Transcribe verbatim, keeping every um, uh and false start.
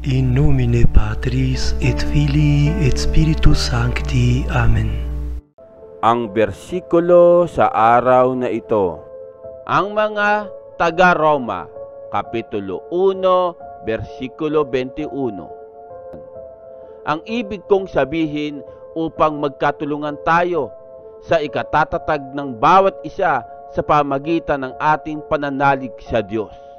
In nomine Patris et Filii et Spiritus Sancti. Amen. Ang bersikulo sa araw na ito. Ang mga taga-Roma, Kapitulo one, versikulo twenty-one. Ang ibig kong sabihin upang magkatulungan tayo sa ikatatatag ng bawat isa sa pamagitan ng ating pananalig sa Diyos.